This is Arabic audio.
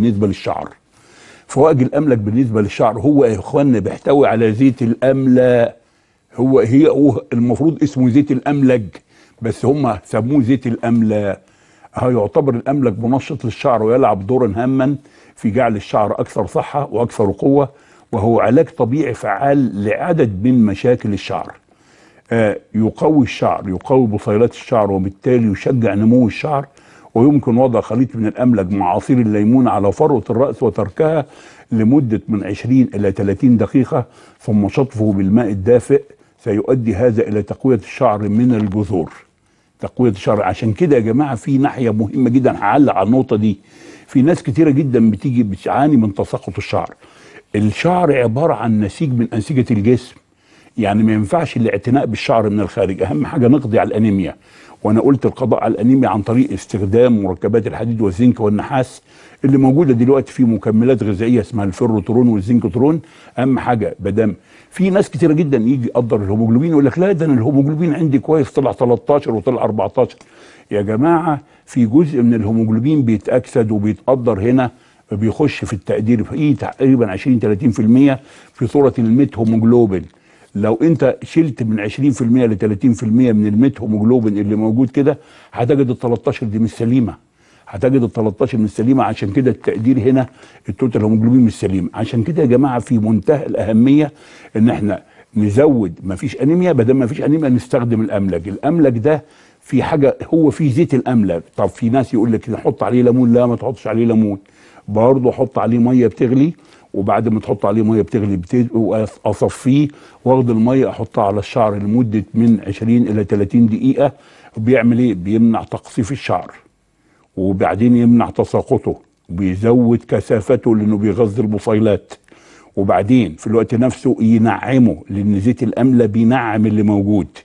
بالنسبه للشعر. فوائد الاملك بالنسبه للشعر هو يا اخوانا بيحتوي على زيت الاملا. هو المفروض اسمه زيت الاملج، بس هم سموه زيت الاملا. يعتبر الاملج منشط للشعر ويلعب دورا هاما في جعل الشعر اكثر صحه واكثر قوه، وهو علاج طبيعي فعال لعدد من مشاكل الشعر. يقوي الشعر، يقوي بصيلات الشعر، وبالتالي يشجع نمو الشعر. ويمكن وضع خليط من الاملج مع عصير الليمون على فروه الراس وتركها لمده من 20 الى 30 دقيقه، ثم شطفه بالماء الدافئ. سيؤدي هذا الى تقويه الشعر من الجذور. تقويه الشعر. عشان كده يا جماعه في ناحيه مهمه جدا هعلق على النقطه دي. في ناس كتيره جدا بتيجي بتعاني من تساقط الشعر. الشعر عباره عن نسيج من انسجه الجسم، يعني ما ينفعش الاعتناء بالشعر من الخارج. اهم حاجه نقضي على الانيميا، وانا قلت القضاء على الانيميا عن طريق استخدام مركبات الحديد والزنك والنحاس اللي موجوده دلوقتي في مكملات غذائيه اسمها الفيروترون والزنكترون. اهم حاجه بدم. في ناس كتيره جدا يجي يقدر الهيموجلوبين يقول لك لا ده انا الهيموجلوبين عندي كويس طلع 13 وطلع 14. يا جماعه في جزء من الهيموجلوبين بيتاكسد وبيتقدر هنا، بيخش في التقدير في تقريبا 20 30% في صوره الميت هيموجلوبين. لو انت شلت من 20% ل 30% من الميت هيموجلوبين اللي موجود كده هتجد ال 13 دي مش سليمه. هتجد ال 13 مش سليمه. عشان كده التقدير هنا التوتال هيموجلوبين مش سليم. عشان كده يا جماعه في منتهى الاهميه ان احنا نزود. ما فيش انيميا، بدل ما فيش انيميا نستخدم الاملج. الاملج ده في حاجه هو فيه زيت الاملج. طب في ناس يقول لك نحط عليه ليمون، لا ما تحطش عليه ليمون، برضه حط عليه ميه بتغلي، وبعد ما تحط عليه ميه بتغلي اصفيه واخد الميه احطها على الشعر لمده من 20 الى 30 دقيقه. بيعمل ايه؟ بيمنع تقصيف الشعر، وبعدين يمنع تساقطه، وبيزود كثافته لانه بيغذي البصيلات، وبعدين في الوقت نفسه ينعمه لان زيت الاملا بينعم اللي موجود.